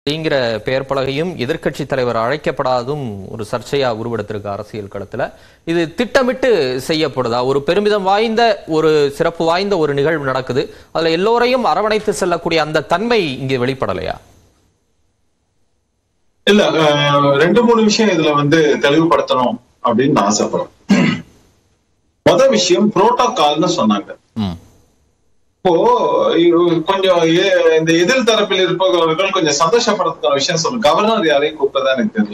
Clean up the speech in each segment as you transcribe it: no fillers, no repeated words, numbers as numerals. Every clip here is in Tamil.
அப்படிங்கிற பெயர் பலகையும் எதிர்க்கட்சி தலைவர் அழைக்கப்படாதும் ஒரு சர்ச்சையா உருவெடுத்திருக்க அரசியல் களத்துல இது திட்டமிட்டு செய்யப்படுதா? ஒரு பெருமிதம் வாய்ந்த ஒரு சிறப்பு வாய்ந்த ஒரு நிகழ்வு நடக்குது, அதுல எல்லோரையும் அரவணைத்து செல்லக்கூடிய அந்த தன்மை இங்கே வெளிப்படலையா? இல்ல, ரெண்டு மூணு விஷயம் இதுல தெளிவுபடுத்தணும் அப்படின்னு நான் ஆசைப்படுறேன். முதல் விஷயம் புரோட்டோகால்னு சொன்னாங்க. இப்போ கொஞ்சம் இந்த எதிர் தரப்பில் இருப்பவர்கள் கொஞ்சம் சந்தோஷப்படுறதுக்கான விஷயம் சொல்லுங்க. கவர்னர் யாரையும் கூப்பிட்டதா எனக்கு தெரியல.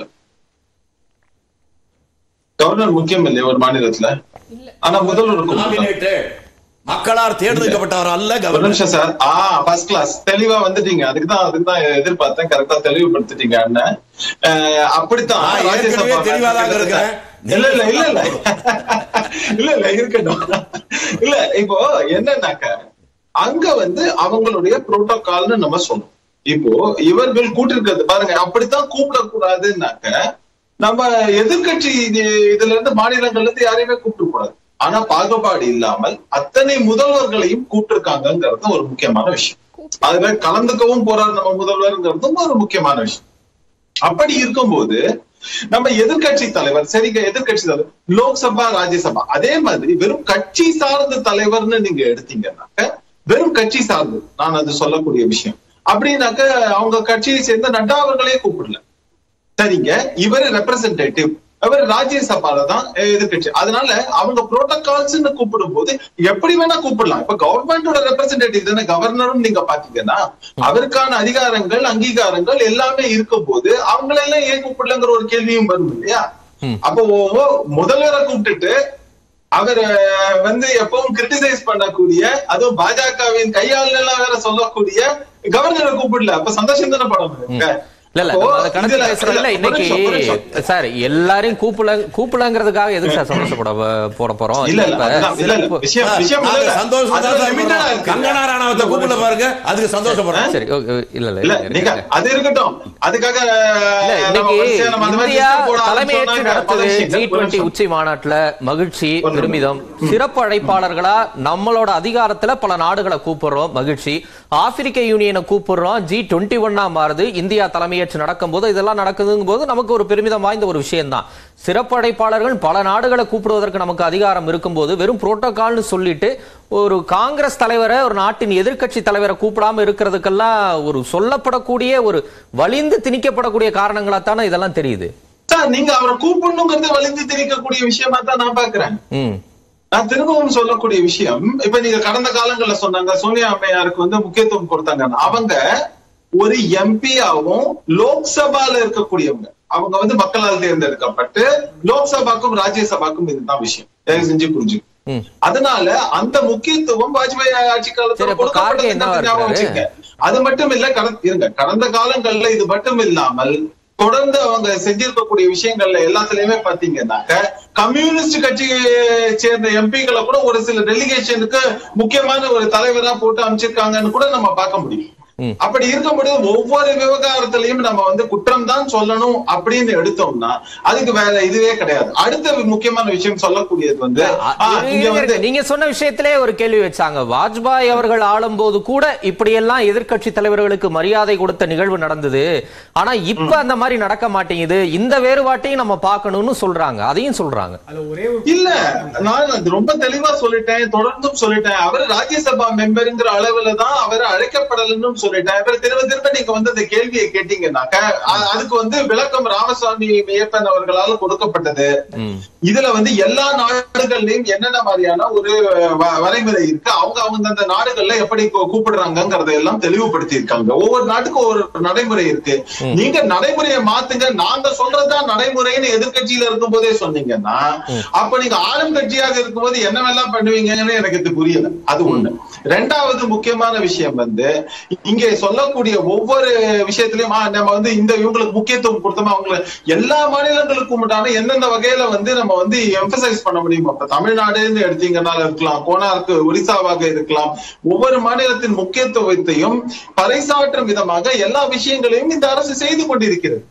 கவர்னர் முக்கியம் இல்லையா ஒரு மாநிலத்துல? ஆனா முதல்வர் மக்களால் தேர்ந்தெடுக்கப்பட்டவர் அல்ல கவர்னர் சார். ஃபர்ஸ்ட் கிளாஸ் தெளிவா வந்துட்டீங்க. அதுக்குதான் எதிர்பார்த்தேன். கரெக்டா தெளிவுபடுத்திட்டீங்க அண்ணன். அப்படித்தான் தெளிவாதாக இருக்கேன். இல்ல இல்ல இல்ல இல்ல இல்ல இல்ல இருக்கட்டும். இல்ல இப்போ என்னன்னாக்க அங்க அவங்களுடைய புரோட்டோகால்னு நம்ம சொல்லணும். இப்போ இவர்கள் கூட்டிருக்கிறது பாருங்க, அப்படித்தான் கூப்பிடக்கூடாதுன்னாக்க நம்ம எதிர்கட்சி இதுல இருந்து மாநிலங்கள்ல இருந்து யாரையுமே கூப்பிட்டு கூடாது. ஆனா பாகுபாடு இல்லாமல் அத்தனை முதல்வர்களையும் கூப்பிட்டுருக்காங்கிறது ஒரு முக்கியமான விஷயம். அதுல கலந்துக்கவும் போறாரு நம்ம முதல்வர்ங்கிறதும் ஒரு முக்கியமான விஷயம். அப்படி இருக்கும்போது நம்ம எதிர்கட்சி தலைவர், சரிங்க, எதிர்கட்சி தலைவர் லோக்சபா ராஜ்யசபா, அதே மாதிரி வெறும் கட்சி சார்ந்த தலைவர்னு நீங்க எடுத்தீங்கன்னாக்க வெறும் கட்சி சார்ந்து நான் அது சொல்லக்கூடிய விஷயம் அப்படின்னாக்க அவங்க கட்சியை சேர்ந்த நட்டா அவர்களே கூப்பிடல. சரிங்க, இவரு ரெப்ரசன்டேட்டிவ், அவர் ராஜ்யசபால தான் எதிர்கட்சி. அதனால அவங்க புரோட்டோகால்ஸ் கூப்பிடும் போது எப்படி வேணா கூப்பிடலாம். இப்ப கவர்மெண்டோட ரெப்ரசன்டேட்டிவ் தானே கவர்னரும். நீங்க பாத்தீங்கன்னா அவருக்கான அதிகாரங்கள் அங்கீகாரங்கள் எல்லாமே இருக்கும் போது அவங்களெல்லாம் ஏன் கூப்பிடலங்கிற ஒரு கேள்வியும் வரும் இல்லையா? அப்போ முதல்வரை கூப்பிட்டுட்டு அவர் எப்பவும் கிரிட்டிசைஸ் பண்ணக்கூடிய, அதுவும் பாஜகவின் கையாள எல்லாம் வேற சொல்லக்கூடிய கவர்னரை கூப்பிடல. அப்ப சந்தோஷம் தானே படம். சார் எல்லாரையும் கூப்பிடலங்கிறதுக்காக எதுக்கு சார் சந்தோஷப்பட போட போறோம்? அதுக்கு சந்தோஷப்படுறேன். சரி, இல்ல இல்ல அது இருக்கட்டும். அதுக்காக தலைமையேற்று நடத்துது G20 உச்சி மாநாட்டுல மகிழ்ச்சி, பெருமிதம். சிறப்பு அழைப்பாளர்களா நம்மளோட அதிகாரத்துல பல நாடுகளை கூப்பிடுறோம், மகிழ்ச்சி. ஆப்பிரிக்க யூனியனை கூப்பிடுறோம், G21 மாறுது. இந்தியா தலைமையேற்று நடக்கும் போது இதெல்லாம் நடக்குதுங்கும் போது நமக்கு ஒரு பெருமிதம் வாய்ந்த ஒரு விஷயம் தான். சிறப்பு அழைப்பாளர்கள் பல நாடுகளை கூப்பிடுவதற்கு நமக்கு அதிகாரம் இருக்கும் போது வெறும் புரோட்டோகால்னு சொல்லிட்டு ஒரு காங்கிரஸ் தலைவரை, ஒரு நாட்டின் எதிர்கட்சி தலைவரை கூப்பிடாம இருக்கிறதுக்கெல்லாம் ஒரு சொல்லப்படக்கூடிய ஒரு வலிந்து திணிக்கப்படக்கூடிய காரணங்களா தானே இதெல்லாம் தெரியுது. நீங்க அவரை கூப்பிடணுங்கிறது வலிந்து திணிக்கக்கூடிய விஷயமா தான் நான் பாக்குறேன். நான் திரும்பவும் சொல்லக்கூடிய விஷயம், இப்ப நீங்க கடந்த காலங்கள்ல சொன்னாங்க சோனியா அம்மையாருக்கு முக்கியத்துவம் கொடுத்தாங்க. அவங்க ஒரு எம்பியாவும் லோக்சபால இருக்கக்கூடியவங்க, அவங்க மக்களால் தேர்ந்தெடுக்கப்பட்டு லோக்சபாக்கும் ராஜ்யசபாக்கும் இதுதான் விஷயம். தயவு செஞ்சு புரிஞ்சு. அதனால அந்த முக்கியத்துவம் வாஜ்பாய் ஆட்சி காலத்துல அது மட்டும் இல்ல. கடந்த காலங்கள்ல இது மட்டும் இல்லாமல் தொடர்ந்து அவங்க செஞ்சிருக்கக்கூடிய விஷயங்கள்ல எல்லாத்துலயுமே பாத்தீங்கன்னாக்க கம்யூனிஸ்ட் கட்சியை சேர்ந்த எம்பிகளை கூட ஒரு சில டெலிகேஷனுக்கு முக்கியமான ஒரு தலைவரா போட்டு அமைச்சிருக்காங்கன்னு கூட நம்ம பார்க்க முடியும். அப்படி இருக்கும்போது ஒவ்வொரு விவகாரத்திலையும் நம்ம குற்றம் தான் சொல்லணும் அப்படின்னு எடுத்தோம்னா அதுக்கு வேற இதுவே கிடையாது. அடுத்த முக்கியமான விஷயம் சொல்லக்கூடியது நீங்க சொன்ன விஷயத்திலே ஒரு கேள்வி வச்சாங்க. வாஜ்பாய் அவர்கள் ஆளும் போது கூட இப்படி எல்லாம் எதிர்கட்சி தலைவர்களுக்கு மரியாதை கொடுத்த நிகழ்வு நடந்தது. ஆனா இப்ப அந்த மாதிரி நடக்க மாட்டேங்குது. இந்த வேறுபாட்டையும் நம்ம பார்க்கணும்னு சொல்றாங்க. அதையும் சொல்றாங்க. இல்ல, நான் ரொம்ப தெளிவா சொல்லிட்டேன், தொடர்ந்தும் சொல்லிட்டேன். அவர் ராஜ்யசபா மெம்பருங்கிற அளவுல தான் அவர் அழைக்கப்படலன்னு சொல்லிட்டேன். திரும்ப திரும்ப நீங்க அந்த கேள்வியை கேட்டீங்கன்னாக்க அதுக்கு விளக்கம் ராமசாமி ஐயப்பன் அவர்களால் கொடுக்கப்பட்டது. இதுல எல்லா நாடுகள்லயும் என்னென்ன மாதிரியான ஒரு வரைமுறை இருக்கு, அவங்க அந்த நாடுகள்ல எப்படி கூப்பிடுறாங்கிறத எல்லாம் தெளிவுபடுத்தி இருக்காங்க. ஒவ்வொரு நாட்டுக்கும் ஒரு நடைமுறை இருக்கு. நீங்க நடைமுறையை மாத்துங்க, நாங்க சொல்றதுதான் நடைமுறைன்னு எதிர்கட்சியில இருக்கும் போதே சொன்னீங்கன்னா அப்ப நீங்க ஆளும் கட்சியாக இருக்கும்போது என்னவெல்லாம் பண்ணுவீங்கன்னு எனக்கு புரியல. அது ஒண்ணு. ரெண்டாவது முக்கியமான விஷயம் இங்கே சொல்லக்கூடிய ஒவ்வொரு விஷயத்திலையும் நம்ம இந்த இவங்களுக்கு முக்கியத்துவம் கொடுத்தோமா, அவங்க எல்லா மாநிலங்களுக்கும் எந்தெந்த வகையில நம்ம எம்பசைஸ் பண்ண முடியும். அப்ப தமிழ்நாடுன்னு எடுத்தீங்கன்னால இருக்கலாம், கோனார்க்கு ஒரிசாவாக இருக்கலாம். ஒவ்வொரு மாநிலத்தின் முக்கியத்துவத்தையும் பறைசாற்றும் விதமாக எல்லா விஷயங்களையும் இந்த அரசு செய்து கொண்டிருக்கிறது.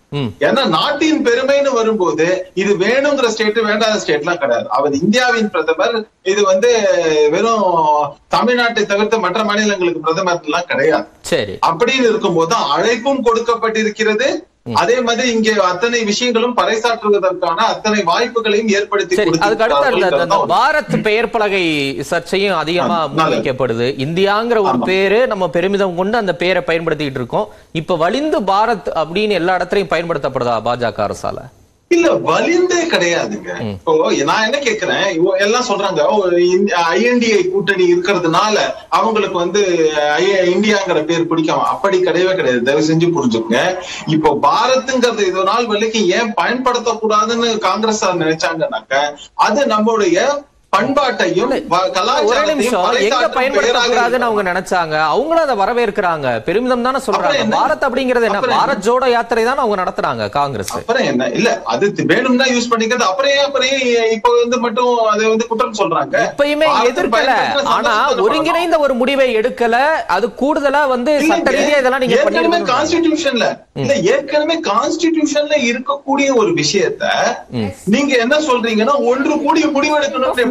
ஏன்னா நாட்டின் பெருமைன்னு வரும்போது இது வேணுங்கிற ஸ்டேட் வேண்டாத ஸ்டேட் எல்லாம் கிடையாது. அவர் இந்தியாவின் பிரதமர். இது வந்து வெறும் தமிழ்நாட்டை தவிர்த்து மற்ற மாநிலங்களுக்கு பிரதமர் எல்லாம் கிடையாது. சரி, அப்படின்னு இருக்கும்போது அழைப்பும் கொடுக்கப்பட்டிருக்கிறது. அதே மாதிரி இங்கே அத்தனை விஷயங்களும் பறைசாற்றுவதற்கான அத்தனை வாய்ப்புகளையும் ஏற்படுத்தி. அதுக்கு அடுத்த பாரத் பெயர் பலகை சர்ச்சையும் அதிகமா முன்வைக்கப்படுது. இந்தியாங்கிற ஒரு பேரு நம்ம பெருமிதம் கொண்டு அந்த பேரை பயன்படுத்திட்டு இருக்கோம். இப்ப வலிந்து பாரத் அப்படின்னு எல்லா இடத்துலயும் பயன்படுத்தப்படுதா பாஜக அரசால? இல்ல, வலிந்தே கிடையாதுங்க. இப்போ நான் என்ன கேக்குறேன், எல்லாம் சொல்றாங்க INDA கூட்டணி இருக்கிறதுனால அவங்களுக்கு வந்து இந்தியாங்கிற பேர் பிடிக்கும். அப்படி கிடையவே கிடையாது. தயவு செஞ்சு புரிஞ்சுக்கங்க. இப்போ பாரத்ங்கிறது இது நாள் வரைக்கும் ஏன் பயன்படுத்தக்கூடாதுன்னு காங்கிரஸ் நினைச்சாங்கன்னாக்க அது நம்மளுடைய பண்பாட்டையும் எங்க பயன்படுத்தக்கூடாதுன்னு அவங்க நினைச்சாங்க. அவங்களும் அதை வரவேற்கிறாங்க, பெருமிதம் தானே சொல்றாங்க. பாரத் அப்படிங்கிறது என்ன, பாரத் ஜோடோ யாத்திரை தான் அவங்க நடத்துறாங்க காங்கிரஸ். அப்புறம் என்ன, இல்ல அது வேணும்னா யூஸ் பண்ணிக்கிறது. அப்புறம் இப்ப வந்து மட்டும் அதை வந்து குற்றம் சொல்றாங்க. எப்பயுமே எதிர்க்கல, ஆனா ஒருங்கிணைந்த ஒரு முடிவை எடுக்கல. அது கூடுதலா வந்து சட்ட ரீதியா இதெல்லாம் நீங்க ஏற்கனவே கான்ஸ்டிடியூஷன்ல ஏற்கனவே கான்ஸ்டிடியூஷன்ல இருக்கக்கூடிய ஒரு விஷயத்த நீங்க என்ன சொல்றீங்கன்னா ஒன்று கூடி முடிவெடுக்கணும்.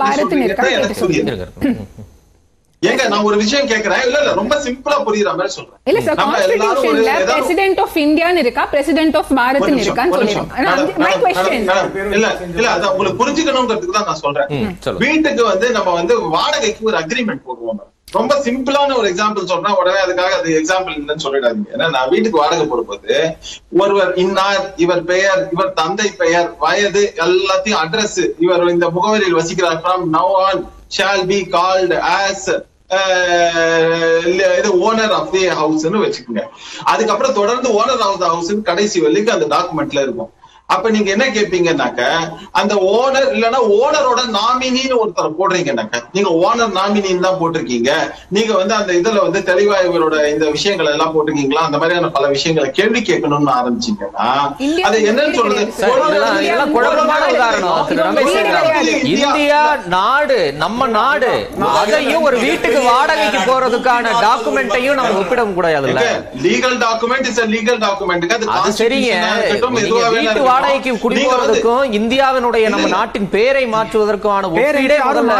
ஏங்க நான் ஒரு விஷயம் கேக்குறேன். இல்ல ரொம்ப சிம்பிளா புரியுற மாதிரி சொல்றேன். இல்ல சார், கான்ஸ்டிடியூஷன்ல பிரசிடென்ட் ஆஃப் இந்தியான்னு இருக்கா, பிரசிடென்ட் ஆஃப் பாரத்னு இருக்கான்னு சொல்றேன். மை क्वेश्चन இல்ல அத உங்களுக்கு புரிஞ்சுக்கணும்ங்கிறதுக்கு தான் நான் சொல்றேன். வீட்டுக்கு வந்து நம்ம வந்து வாடகைக்கு ஒரு அக்ரிமெண்ட் போடுவோம். ரொம்ப சிம்பிளான ஒரு எக்ஸாம்பிள் சொல்றேன். உடனே அதுக்காக அது எக்ஸாம்பிள் இல்லைன்னு சொல்லிடாதீங்க. ஏன்னா நான் வீட்டுக்கு வாடகை போடும்போது ஒருவர் இன்னார், இவர் பெயர், இவர் தந்தை பெயர், வயது எல்லாத்தையும் அட்ரஸ், இவர் இந்த முகவரியில் வசிக்கிறார், from now on shall be called as owner of the ஹவுஸ்ன்னு வச்சுக்கோங்க. அதுக்கப்புறம் தொடர்ந்து ஓனர் ஆஃப் தி ஹவுஸ் கடைசி வரைக்கும் அந்த டாக்குமெண்ட்ல இருக்கும். அப்ப நீங்க என்ன கேட்பீங்கன்னாக்க அந்த ஓனர் இல்லன்னா ஓனரோட நாமினின்னு ஒருத்தர் போடுறீங்கன்னாக்க நீங்க ஓனர் நாமினின்னு தான் போட்டிருக்கீங்க. நீங்க வந்து அந்த இதுல வந்து தெளிவா இவரோட இந்த விஷயங்கள் எல்லாம் போட்டிருக்கீங்களா, அந்த மாதிரியான பல விஷயங்களை கேள்வி கேட்கணும்னு ஆரம்பிச்சீங்கன்னா அது என்னன்னு சொல்றது. இந்தியா நாடு, நம்ம நாடு, அதையும் ஒரு வீட்டுக்கு வாடகைக்கு போறதுக்கான டாக்குமெண்ட்டையும் நம்ம ஒப்பிட கூடாது. Legal document is legal document. அது சரிங்க, வாடகைக்கு குடிபோறதுக்கும் இந்தியாவினுடைய நம்ம நாட்டின் பேரை மாற்றுவதற்கான ஒப்பீடே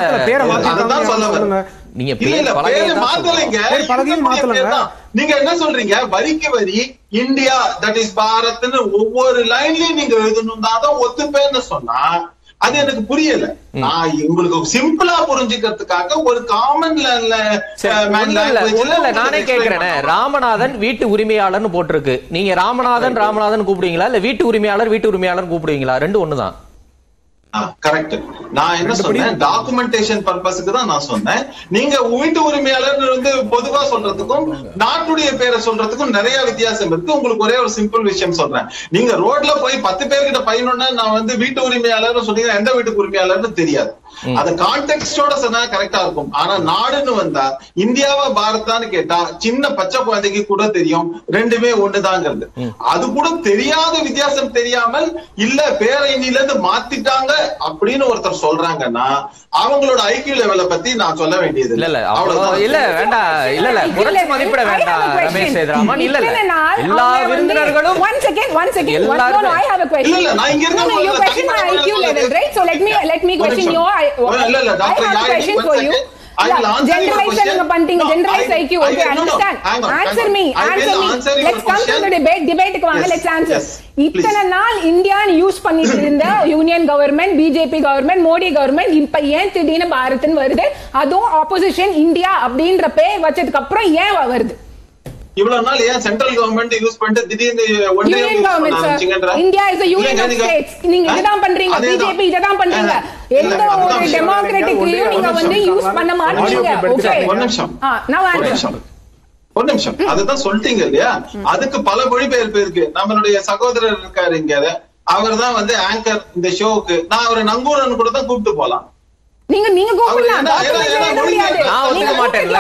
நீங்க என்ன சொல்றீங்க, வரிக்கு வரி இந்தியா தட் இஸ் பாரத்னு ஒவ்வொரு லைன்லயும் நீங்க எழுதணும் தான் ஒத்துப்பேன்னு சொன்னா அது எனக்கு புரியல. நான் உங்களுக்கு சிம்பிளா புரிஞ்சுக்கிறதுக்காக ஒரு காமன் நானே கேக்குறேன். ராமநாதன் வீட்டு உரிமையாளர்னு போட்டிருக்கு. நீங்க ராமநாதன் ராமநாதன் கூப்பிடுவீங்களா, இல்ல வீட்டு உரிமையாளர் கூப்பிடுவீங்களா? ரெண்டு ஒண்ணுதான். கரெக்ட். நான் என்ன சொன்னேன், டாக்குமெண்டேஷன் பர்பஸ்க்கு தான் நான் சொன்னேன். நீங்க வீட்டு உரிமையாளர் வந்து பொதுவா சொல்றதுக்கும் நாட்டுடைய பேரை சொல்றதுக்கும் நிறைய வித்தியாசம் இருக்கு. உங்களுக்கு ஒரே ஒரு சிம்பிள் விஷயம் சொல்றேன். நீங்க ரோட்ல போய் 10 பேர்கிட்ட பயணும்னா நான் வந்து வீட்டு உரிமையாளர் சொன்னீங்கன்னா எந்த வீட்டுக்கு உரிமையாளர்னு தெரியாது. அது கான்டெக்ஸ்டோட சொன்னா கரெக்டா இருக்கும். ஆனா நாடுன்னு வந்தா இந்தியாவா பாரதான்னு கேட்டா சின்ன பச்சை குழந்தைக்கு கூட தெரியும் ரெண்டுமே ஒண்ணுதாங்கிறது. அது கூட தெரியாத வித்தியாசம் தெரியாமல் இல்ல பேரணில இருந்து மாத்திட்டாங்க அப்படின்னு ஒருத்தர் சொல்றாங்கன்னா அவங்களோட ஐக்கியூ லெவலை பத்தி நான் சொல்ல வேண்டியது இல்ல வேண்டாம், குறைச்சு மதிப்பிட வேண்டாம் ரமேஷ் சேதுராமன். இல்ல எல்லா விருந்தினர்களும் நான் இங்க இருக்க generalize IQ. Okay, understand. Answer me. Let's come to the debate க்கு வாங்க. Let's answer. இத்தனை நாள் இந்தியான் யூஸ் பண்ணிட்டு இருந்த union government, BJP government, Modi government இப்ப ஏன் திடீர்னு பாரத்னு வருது? அதுவும் ஆப்போசிஷன் இந்தியா அப்படின்ற பேர் வச்சதுக்கு அப்புறம் ஏன் வருது? இவ்வளவு நாள் ஏன் சென்ட்ரல் கவர்மெண்ட் யூஸ் பண்ணிட்டு திடீர்னு union government? India is a union of states. நீங்க இததான் பண்றீங்க, பிஜேபி இததான் பண்றீங்க. எந்த ஒரு டெமோக்ராட்டிக்லயும் நீங்க வந்து யூஸ் பண்ண மாட்டீங்க. ஓகே, ஒரு நிமிஷம் அதுதான் சொல்லிட்டீங்க இல்லையா? அதுக்கு பல மொழிபெயர்ப்பு இருக்கு. நம்மளுடைய சகோதரர் இருக்காரு இங்க, அவர் தான் வந்து ஆங்கர் இந்த ஷோக்கு. நான் அவரை நங்கூரன் கூட தான் கூப்பிட்டு போலாம். நீங்க கூப்பிடலாம். நான் ஒத்துக்க மாட்டேன்ல.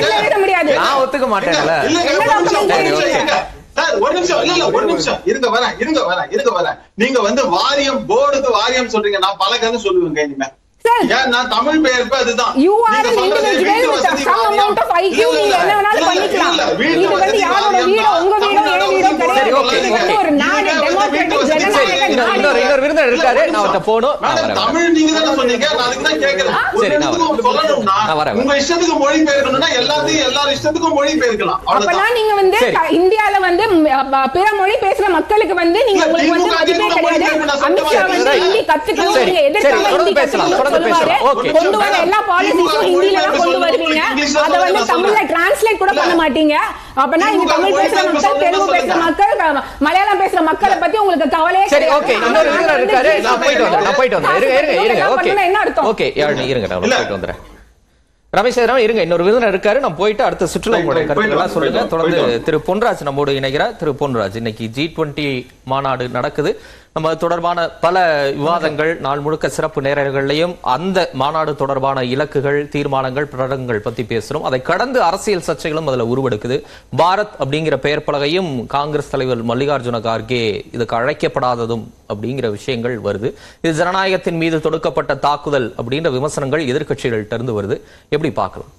ஒரு நிமிஷம் இருங்க வரேன். நீங்க வந்து வாரியம் போர்டுக்கு வாரியம் சொல்றீங்க, நான் பலகன்னு சொல்லுவேங்க. இனிமே நான் தமிழ் பெயர்ப்பு அதுதான். You are an individual with some amount of IQ. நீங்க என்ன வேணாலும் பண்ணிக்கலாம். இது வந்து யாரோட வீடோ உங்க வீடோ என் வீடோ கிடையாது. ஒரு நாடு டெமோக்ராட்டிக் ஜனநாயக நாடு. இன்னொரு விருந்தினர் இருக்காரு. நான் அவர்ட்ட போணும். தமிழ் நீங்க தான சொன்னீங்க. நான் அதுக்கு தான் கேக்குறேன். சரி நான் வரேன். உங்க இஷ்டத்துக்கு மொழி பெயர்க்கணும்னா எல்லாரும் இஷ்டத்துக்கும் மொழி பெயர்க்கலாம். அப்பனா நீங்க வந்து இந்தியால வந்து பிற மொழி பேசுற மக்களுக்கு வந்து நீங்க உங்களுக்கு வந்து மதிப்பே கிடையாது. அமித்ஷா வந்து ஹிந்தி கத்துக்கணும். நீங்க எதிர்க்காம ஹிந்தி கத்துக்கணும். கொண்டு வர எல்லா பாலிசிஸும் ஹிந்தில தான் கொண்டு வருவீங்க. அத வந்து தமிழ்ல டிரான்ஸ்லேட் கூட பண்ண மாட்டீங்க. அப்பனா இங்க தமிழ் பேசுற மக்கள், தெலுங்கு பேசுற மக்கள், மலையாளம் பேசுற மக்களை பத்தி உங்களுக்கு கவலையே சரி. ஓகே இன்னொரு விருந்தினர் இருக்காரு. நான் போயிட்டு வந்தேன். இருங்க. ஓகே என்ன அர்த்தம்? ஓகே இருங்க நான் போயிட்டு வந்துறேன். ரமேஷ் இருங்க. இன்னொரு விருந்தினர் இருக்காரு. நான் போயிட்டு அடுத்த சுற்றுலா கருத்துக்கள் சொல்லுங்க. தொடர்ந்து திரு பொன்ராஜ் நம்மோடு இணைகிறார். திரு பொன்ராஜ், இன்னைக்கு G20 மாநாடு நடக்குது. நம்ம தொடர்பான பல விவாதங்கள் நாள் முழுக்க சிறப்பு நேரங்கள்லையும் அந்த மாநாடு தொடர்பான இலக்குகள், தீர்மானங்கள், பிரகடனங்கள் பத்தி பேசுறோம். அதை கடந்து அரசியல் சர்ச்சைகளும் அதுல உருவெடுக்குது. பாரத் அப்படிங்கிற பெயர் பலகையும் காங்கிரஸ் தலைவர் மல்லிகார்ஜுன கார்கே இதுக்கு அழைக்கப்படாததும் அப்படிங்கிற விஷயங்கள் வருது. இது ஜனநாயகத்தின் மீது தொடுக்கப்பட்ட தாக்குதல் அப்படின்ற விமர்சனங்கள் எதிர்கட்சிகள்ட்ட இருந்து வருது. எப்படி பார்க்கலாம்?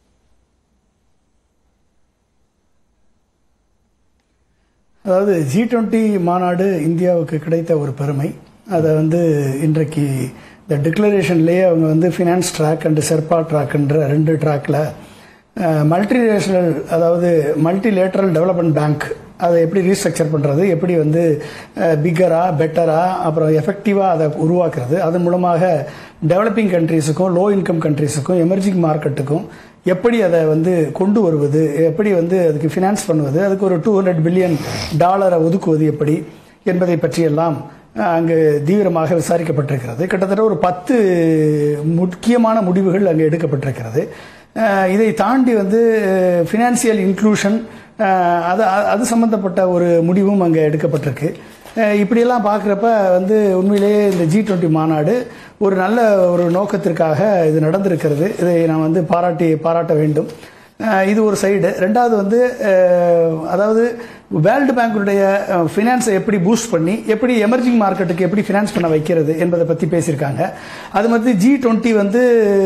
அதாவது G20 மாநாடு இந்தியாவுக்கு கிடைத்த ஒரு பெருமை. அதை வந்து இன்றைக்கு இந்த டிக்ளரேஷன்லேயே அவங்க வந்து ஃபினான்ஸ் ட்ராக் அண்ட் செர்பா ட்ராக்ன்ற 2 ட்ராக்ல மல்டிநேஷனல், அதாவது மல்டிலேட்டரல் டெவலப்மெண்ட் பேங்க் அதை எப்படி ரீஸ்ட்ரக்சர் பண்ணுறது, எப்படி வந்து பிக்கரா பெட்டரா அப்புறம் எஃபெக்டிவாக அதை உருவாக்குறது, அதன் மூலமாக டெவலப்பிங் கண்ட்ரீஸுக்கும் லோ இன்கம் கண்ட்ரீஸுக்கும் எமர்ஜிங் மார்க்கெட்டுக்கும் எப்படி அதை வந்து கொண்டு வருவது, எப்படி வந்து அதுக்கு ஃபினான்ஸ் பண்ணுவது, அதுக்கு ஒரு $200 பில்லியன் ஒதுக்குவது எப்படி என்பதை பற்றியெல்லாம் அங்கு தீவிரமாக விசாரிக்கப்பட்டிருக்கிறது. கிட்டத்தட்ட ஒரு 10 முக்கியமான முடிவுகள் அங்கே எடுக்கப்பட்டிருக்கிறது. இதை தாண்டி வந்து ஃபினான்சியல் இன்க்ளூஷன் அது சம்பந்தப்பட்ட ஒரு முடிவும் அங்கே எடுக்கப்பட்டிருக்கு. இப்படியெல்லாம் பார்க்குறப்ப வந்து உண்மையிலேயே இந்த G20 மாநாடு ஒரு நல்ல ஒரு நோக்கத்திற்காக இது நடந்திருக்கிறது. இதை நான் வந்து பாராட்ட வேண்டும். இது ஒரு சைடு. ரெண்டாவது வந்து அதாவது வேர்ல்டு பேங்குடைய ஃபினான்ஸை எப்படி பூஸ்ட் பண்ணி எப்படி எமர்ஜிங் மார்க்கெட்டுக்கு எப்படி ஃபினான்ஸ் பண்ண வைக்கிறது என்பதை பற்றி பேசியிருக்காங்க. அது மாதிரி G20 வந்து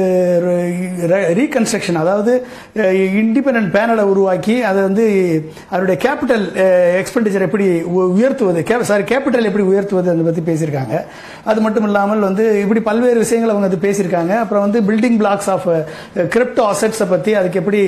ரீகன்ஸ்ட்ரக்ஷன், அதாவது இண்டிபெண்டன்ட் பேனலை உருவாக்கி அதை வந்து அதனுடைய கேபிட்டல் எக்ஸ்பெண்டிச்சர் எப்படி உயர்த்துவது, கேபிட்டல் எப்படி உயர்த்துவது அதை பற்றி பேசியிருக்காங்க. அது மட்டும் இல்லாமல் வந்து இப்படி பல்வேறு விஷயங்களை அவங்க அது பேசியிருக்காங்க. அப்புறம் வந்து பில்டிங் பிளாக்ஸ் ஆஃப் கிரிப்டோ அசெட்ஸை பற்றி அதுக்கு எப்படி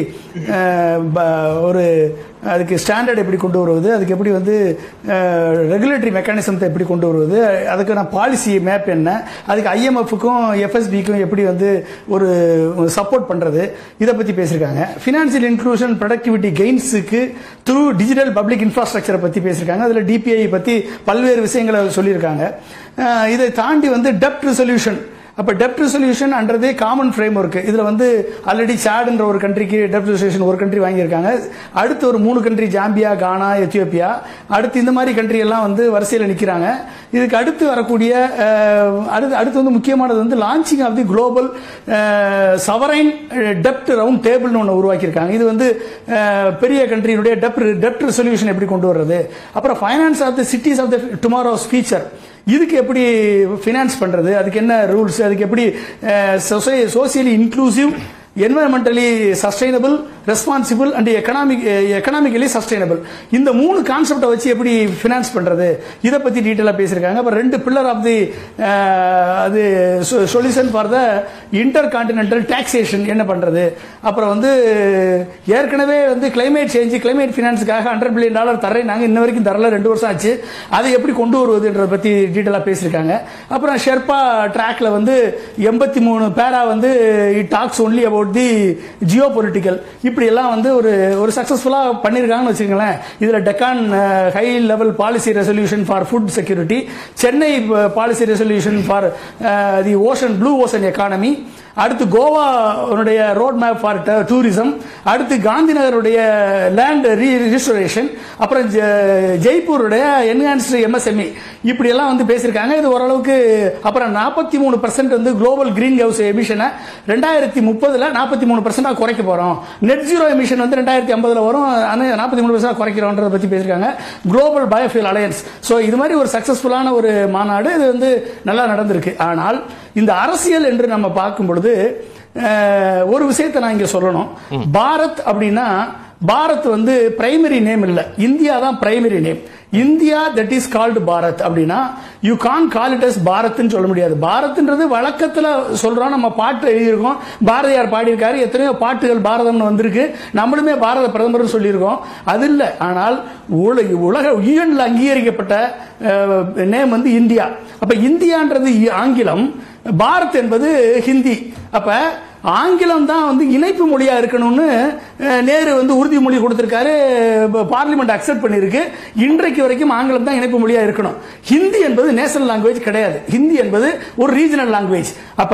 ஒரு அதுக்கு ஸ்டாண்டர்ட் எப்படி கொண்டு வருவது, அதுக்கு எப்படி வந்து ரெகுலேட்டரி மெக்கானிசத்தை எப்படி கொண்டு வருவது, அதுக்கான பாலிசி மேப் என்ன, அதுக்கு IMFக்கும் FSBக்கும் எப்படி வந்து ஒரு சப்போர்ட் பண்றது, இதை பத்தி பேசியிருக்காங்க. ஃபினான்சியல் இன்க்ளூஷன் ப்ரொடக்டிவிட்டி கெயின்ஸுக்கு த்ரூ டிஜிட்டல் பப்ளிக் இன்ஃப்ராஸ்ட்ரக்சரை பத்தி பேசியிருக்காங்க. அதில் DPI பத்தி பல்வேறு விஷயங்களை சொல்லியிருக்காங்க. இதை தாண்டி வந்து டெப்ட் ரெசல்யூஷன், அப்ப டெப்ட் resolution under common framework, இதுல வந்து ஆல்ரெடி சாட்ன்ற ஒரு கண்ட்ரிக்கு டெப்ட் ரெசல்யூஷன் ஒரு கண்ட்ரி வாங்கியிருக்காங்க. அடுத்து ஒரு 3 கண்ட்ரி, ஜாம்பியா, கானா, எத்தியோப்பியா, அடுத்து இந்த மாதிரி கண்ட்ரி எல்லாம் வந்து வரிசையில் நிற்கிறாங்க. இதுக்கு அடுத்து வரக்கூடிய அடுத்து வந்து முக்கியமானது வந்து launching of the global sovereign டெப்ட் ரவுண்ட் டேபிள்னு ஒன்று உருவாக்கியிருக்காங்க. இது வந்து பெரிய கண்ட்ரியினுடைய டெப்ட் ரெசல்யூஷன் எப்படி கொண்டு வர்றது, அப்புறம் finance of the cities of the tomorrow's future, இதுக்கு எப்படி ஃபினான்ஸ் பண்றது, அதுக்கு என்ன ரூல்ஸ், அதுக்கு எப்படி socially inclusive, environmentally sustainable, responsible and economically sustainable, இந்த 3 கான்செப்டை வச்சு எப்படி ஃபினான்ஸ் பண்றது, இதை பத்தி டீட்டெயிலா பேசியிருக்காங்க. அப்புறம் 2 பில்லர் ஆஃப் தி அது solution for the intercontinental taxation என்ன பண்றது, அப்புறம் வந்து ஏற்கனவே வந்து கிளைமேட் சேஞ்ச், கிளைமேட் ஃபினான்ஸுக்காக $100 பில்லியன் தரேன், நாங்கள் இன்ன வரைக்கும் தரல, 2 வருஷம் ஆச்சு, அதை எப்படி கொண்டு வருவதுன்றதை பத்தி டீட்டெயிலா பேசியிருக்காங்க. அப்புறம் ஷெர்பா ட்ராக்ல வந்து 83 பேரா வந்து it tax only about the geopolitical, இப்படி எல்லாம் வந்து ஒரு சக்சஸ்ஃபுல்லா பண்ணிருக்காங்கன்னு வச்சுக்கோங்களேன். இதுல Deccan high level policy resolution for food security, Chennai policy resolution for the ocean blue ocean economy, அடுத்து கோவாவுடைய ரோட் மேப் ஃபார் டூரிசம், அடுத்து காந்திநகருடைய லேண்ட் ரீஸ்டோரேஷன், அப்புறம் ஜெய்ப்பூருடைய என்ஹான்ஸ்டு MSME, இப்படி எல்லாம் வந்து பேசியிருக்காங்க. இது ஓரளவுக்கு. அப்புறம் 43% வந்து குளோபல் கிரீன் ஹவுஸ் எமிஷனை 2030 43% குறைக்க போறோம். நெட் ஜீரோ எமிஷன் வந்து 2050 வரும், 43% குறைக்கிறோன்றதை பத்தி பேசியிருக்காங்க. Global biofuel alliance. ஸோ இது மாதிரி ஒரு சக்சஸ்ஃபுல்லான ஒரு மாநாடு, இது வந்து நல்லா நடந்திருக்கு. ஆனால் இந்த அரசியல் என்று நம்ம பார்க்கும் பொழுது ஒரு விஷயத்தை நான் இங்க சொல்லணும். பாரத் அப்படின்னா பாரத் வந்து பிரைமரி நேம் இல்ல, இந்தியா தான் primary name. India that is called Bharat அப்படின்னா you can call it as பாரத்னு சொல்ல முடியாது. பாரத்ன்றது வழக்கத்துல சொல்றோம், நம்ம பாட்டு எழுதியிருக்கோம், பாரதியார் பாடியிருக்காரு, எத்தனையோ பாட்டுகள் பாரதம்னு வந்திருக்கு, நம்மளுமே பாரத பிரதமர் சொல்லியிருக்கோம், அது இல்ல. ஆனால் உலக யூஎன்ல அங்கீகரிக்கப்பட்ட நேம் வந்து இந்தியா. அப்ப இந்தியான்றது ஆங்கிலம், பாரத் என்பது ஹிந்தி. அப்ப ஆங்கிலம் தான் வந்து இணைப்பு மொழியா இருக்கணும்னு நேரு வந்து உறுதிமொழி கொடுத்திருக்காரு, பார்லிமெண்ட் அக்செப்ட் பண்ணிருக்கு. இன்றைக்கு வரைக்கும் ஆங்கிலம் தான் இணைப்பு மொழியா இருக்கணும். ஹிந்தி என்பது நேஷனல் லாங்குவேஜ் கிடையாது, ஹிந்தி என்பது ஒரு ரீஜனல் லாங்குவேஜ். அப்ப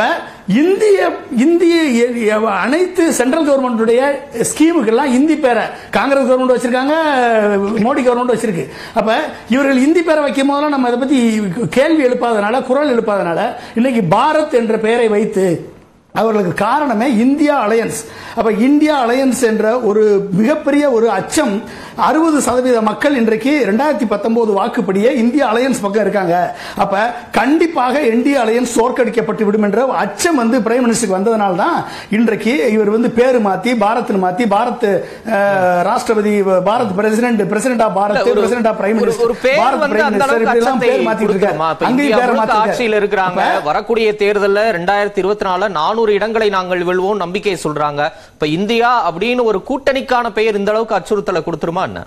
இந்திய அனைத்து சென்ட்ரல் கவர்மெண்டுடைய ஸ்கீமுக்கெல்லாம் இந்தி பேரை காங்கிரஸ் கவர்மெண்ட் வச்சிருக்காங்க, மோடி கவர்மெண்ட் வச்சிருக்கு. அப்ப இவர்கள் இந்தி பேரை வைக்கும் போதெல்லாம் நம்ம அதை பத்தி கேள்வி எழுப்பாதனால, குரல் எழுப்பாதனால இன்னைக்கு பாரத் என்ற பெயரை வைத்து அவர்களுக்கு காரணமே இந்தியா அலையன்ஸ். அப்ப இந்தியா அலையன்ஸ் என்ற ஒரு மிகப்பெரிய ஒரு அச்சம் 60% மக்கள் இன்றைக்கு 2019 வாக்குப்படியே இந்தியா அலையன்ஸ் பக்கம் இருக்காங்க. அப்ப கண்டிப்பாக இந்தியா அலையன்ஸ் தோற்கடிக்கப்பட்டு விடும் என்ற அச்சம் வந்து பிரைம் மினிஸ்டருக்கு வந்ததனால தான் இன்றைக்கு இவர் வந்து பேரு மாத்தி பாரத்னு மாத்தி Bharat Rashtrapati, Bharat president of Bharat, president of prime minister, Bharat prime minister இப்படி எல்லாம் பேர் மாத்திட்டு இருக்காங்க. அங்கேயும் பேர் மாத்தி ஆட்சியில் இருக்கிறாங்க. வரக்கூடிய தேர்தல்ல 2024 400 இடங்களை நாங்கள் வெல்வோம் நம்பிக்கை சொல்றாங்க. இப்ப இந்தியா அப்படின்னு ஒரு கூட்டணிக்கான பெயர் இந்த அளவுக்கு அச்சுறுத்தலை கொடுத்துருமா என்ன?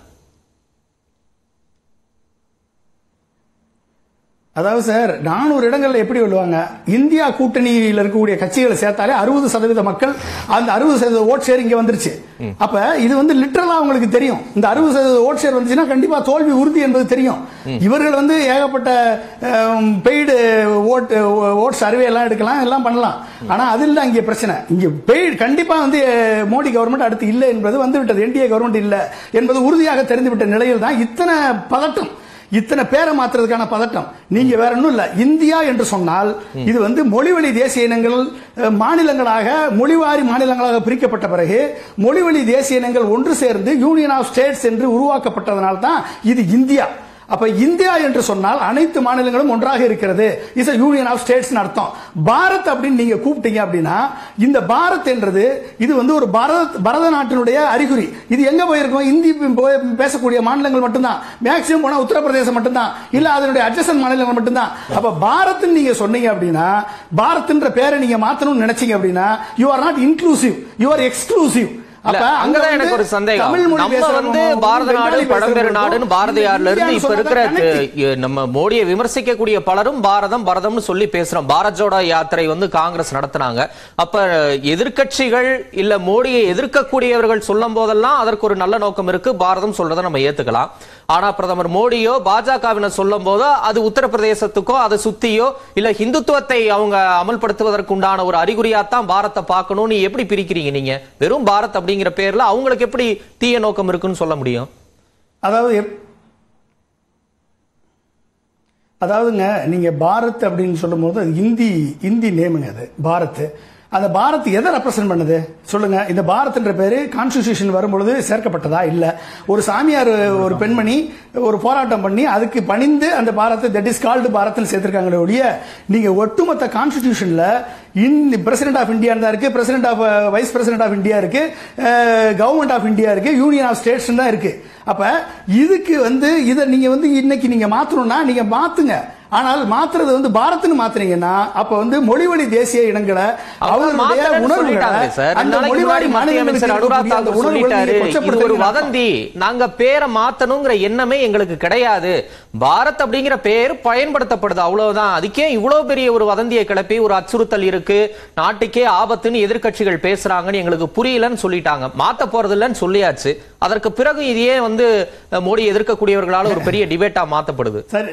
அதாவது சார் 400 இடங்கள்ல எப்படி வெல்லுவாங்க? இந்தியா கூட்டணியில் இருக்கக்கூடிய கட்சிகளை சேர்த்தாலே 60% மக்கள், அந்த 60% ஓட் ஷேர் இங்க வந்துருச்சு. அப்ப இது வந்து லிட்டரலா உங்களுக்கு தெரியும், இந்த 60% ஓட் ஷேர் வந்துச்சுன்னா கண்டிப்பா தோல்வி உறுதி என்பது தெரியும். இவர்கள் வந்து ஏகப்பட்ட பெய்டு ஓட் சர்வே எல்லாம் எடுக்கலாம், எல்லாம் பண்ணலாம். ஆனா அது இல்ல இங்க பிரச்சனை. இங்க பெய்டு கண்டிப்பா வந்து மோடி கவர்மெண்ட் அடுத்து இல்லை என்பது வந்து விட்டது, என்டிஏ கவர்மெண்ட் இல்ல என்பது உறுதியாக தெரிந்துவிட்ட நிலையில் தான் இத்தனை பதட்டம், இத்தனை பேரை மாற்றுறதுக்கான பதட்டம். நீங்க வேற ஒன்றும் இல்ல, இந்தியா என்று சொன்னால் இது வந்து மொழிவழி தேசிய இனங்கள் மாநிலங்களாக, மொழிவாரி மாநிலங்களாக பிரிக்கப்பட்ட பிறகு மொழிவழி தேசிய இனங்கள் ஒன்று சேர்ந்து யூனியன் ஆஃப் ஸ்டேட்ஸ் என்று உருவாக்கப்பட்டதனால் தான் இது இந்தியா. அப்ப இந்தியா என்று சொன்னால் அனைத்து மாநிலங்களும் ஒன்றாக இருக்கிறது, இஸ் யூனியன் ஆஃப் ஸ்டேட்ஸ் அர்த்தம். பாரத் அப்படின்னு நீங்க கூப்பிட்டீங்க அப்படின்னா இந்த பாரத் என்றது இது வந்து ஒரு பரத நாட்டினுடைய அறிகுறி. இது எங்க போயிருக்கும்? இந்தி பேசக்கூடிய மாநிலங்கள் மட்டும்தான், மேக்சிமம் போனா உத்தரப்பிரதேசம் மட்டும்தான், இல்ல அதனுடைய அட்ஜசன்ட் மாநிலங்கள் மட்டும்தான். அப்ப பாரத் நீங்க சொன்னீங்க அப்படின்னா, பாரத்ன்ற பேரை நீங்க மாத்தணும்னு நினைச்சீங்க அப்படின்னா you are not inclusive, you are exclusive. அங்கதான் எனக்கு ஒரு சந்தேகம். நம்ம வந்து பாரத நாடு பழம்பெரு நாடுன்னு பாரதியார்ல இருந்து இப்ப இருக்கிற நம்ம மோடியை விமர்சிக்கக்கூடிய பலரும் பாரதம் பாரதம்னு சொல்லி பேசுறோம். பாரத் ஜோடோ யாத்திரை வந்து காங்கிரஸ் நடத்தினாங்க. அப்ப எதிர்கட்சிகள் இல்ல மோடியை எதிர்க்கக்கூடியவர்கள் சொல்லும் போதெல்லாம் அதற்கு ஒரு நல்ல நோக்கம் இருக்கு, பாரதம் சொல்றதை நம்ம ஏத்துக்கலாம். ஆனா பிரதமர் மோடியோ பாஜகவினர் சொல்லும் போது அது உத்தரப்பிரதேசத்துக்கோ அதை சுத்தியோ இல்ல ஹிந்துத்துவத்தை அவங்க அமல்படுத்துவதற்கு உண்டான ஒரு அறிகுறியாத்தான் பாரத்தை பார்க்கணும்னு எப்படி பிரிக்கிறீங்க நீங்க? வெறும் பாரத் அப்படிங்கிற பேர்ல அவங்களுக்கு எப்படி தீய நோக்கம் இருக்குன்னு சொல்ல முடியும்? அதாவதுங்க நீங்க பாரத் அப்படின்னு சொல்லும் போது இந்தி நேமுங்க அது பாரத். அந்த பாரத் எதை ரெப்ரசென்ட் பண்ணுது சொல்லுங்க? இந்த பாரத் என்ற பேரு கான்ஸ்டிடியூஷன் வரும்பொழுது சேர்க்கப்பட்டதா? இல்ல. ஒரு சாமியார், ஒரு பெண்மணி ஒரு போராட்டம் பண்ணி அதுக்கு பணிந்து அந்த பாரத் தட் இஸ் கால்டு பாரத்னு சேர்த்திருக்காங்களே ஒழிய நீங்க ஒட்டுமொத்த கான்ஸ்டிடியூஷன்ல பிரசிடென்ட் ஆஃப் இந்தியா தான் இருக்கு, president of vice president of India இருக்கு, கவர்மெண்ட் ஆஃப் இந்தியா இருக்கு, யூனியன் ஆஃப் ஸ்டேட்ஸ் தான் இருக்கு. அப்ப இதுக்கு வந்து இதை நீங்க வந்து இன்னைக்கு நீங்க மாத்தணும்னா நீங்க மாத்துங்க. ஆனால் மாத்துறது வந்து பாரத்னு மாத்துறீங்கன்னா அப்ப வந்து மொழிவழி தேசிய இனங்களை அவங்களுடைய ஒரு வதந்தி, நாங்க பேரை மாத்தணுங்கிற எண்ணமே எங்களுக்கு கிடையாது, பாரத் அப்படிங்கிற பேர் பயன்படுத்தப்படுது அவ்வளவுதான். அதுக்கே இவ்வளவு பெரிய ஒரு வதந்தியை கிளப்பி ஒரு அச்சுறுத்தல் இருக்கு, நாட்டுக்கே ஆபத்துன்னு எதிர்கட்சிகள் பேசுறாங்கன்னு எங்களுக்கு புரியலன்னு சொல்லிட்டாங்க. மாத்த போறது இல்லைன்னு சொல்லியாச்சு. அதற்கு பிறகு இதையே வந்து மோடி எதிர்க்கக்கூடியவர்களால ஒரு பெரிய டிபேட்டா மாத்தப்படுது. சரி,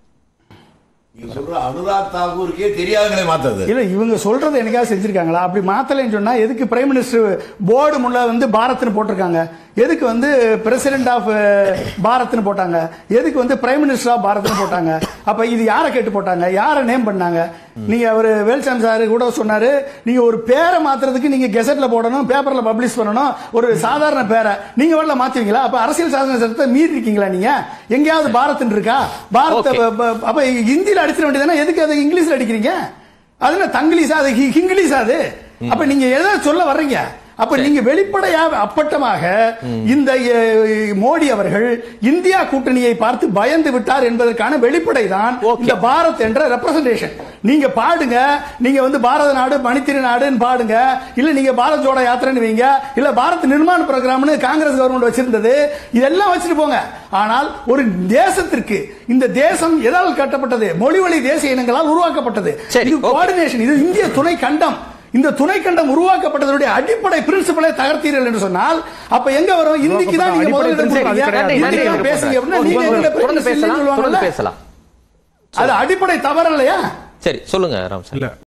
அனுராக் தாக்கூருக்கே தெரியாதங்களே மாத்தது இல்ல, இவங்க சொல்றது எனக்காக செஞ்சிருக்காங்களா? அப்படி மாத்தலைன்னு சொன்னா எதுக்கு பிரைம் மினிஸ்டர் போர்டு முள்ள வந்து பாரத்னு போட்டிருக்காங்க? எதுக்கு வந்து பிரசிடென்ட் ஆஃப் பாரத்னு போட்டாங்க? எதுக்கு வந்து பிரைம் மினிஸ்டர் ஆஃப் பாரத்னு போட்டாங்க? அப்ப இது யாரை கேட்டு போட்டாங்க? யாரை நேம் பண்ணாங்க? நீங்க அவரு வேல்சாமி சார் கூட சொன்னாரு, நீங்க ஒரு பேரை மாத்துறதுக்கு நீங்க கெசட்ல போடணும், பேப்பர்ல பப்ளிஷ் பண்ணணும், ஒரு சாதாரண பேரை நீங்க வரல மாத்துவீங்களா? அப்ப அரசியல் சாசன சட்டத்தை மீறி இருக்கீங்களா? நீங்க எங்கேயாவது பாரத் இருக்கா? பாரத் அப்ப ஹிந்தியில அடிச்சிட வேண்டியதானே, எதுக்கு அதை இங்கிலீஷ்ல அடிக்கிறீங்க? அதுல தங்கிலீஷா அது ஹிங்கிலீஷா அது? அப்ப நீங்க எதை சொல்ல வர்றீங்க? அப்ப நீங்க வெளிப்படையாக அப்பட்டமாக இந்த மோடி அவர்கள் இந்தியா கூட்டணியை பார்த்து பயந்து விட்டார் என்பதற்கான வெளிப்படை தான் இந்த பாரத் என்ற ரெப்ரசன்டேஷன். நீங்க பாடுங்க, நீங்க வந்து பாரத நாடு மணித்திரு நாடுன்னு பாடுங்க, இல்ல நீங்க பாரத் ஜோடோ யாத்திரைன்னு வைங்க, இல்ல பாரத் நிர்மாண புரோகிராம்னு காங்கிரஸ் கவர்மெண்ட் வச்சிருந்தது, இதெல்லாம் வச்சுட்டு போங்க. ஆனால் ஒரு தேசத்திற்கு இந்த தேசம் எதால் கட்டப்பட்டது? மொழி வழி தேசிய இனங்களால் உருவாக்கப்பட்டது. இது கோஆர்டினேஷன், இது இந்திய துணை கண்டம். இந்த துணை கண்டம் உருவாக்கப்பட்டதனுடைய அடிப்படை பிரின்சிபலை தகர்த்தீர்கள் என்று சொன்னால் அப்ப எங்க வரும்? இந்திக்கு தான் நீங்க முதலிடம் பேசுங்க அப்படின்னா நீங்க பேசலாம். அது அடிப்படை தவறு இல்லையா? சரி சொல்லுங்க ராம் சார்.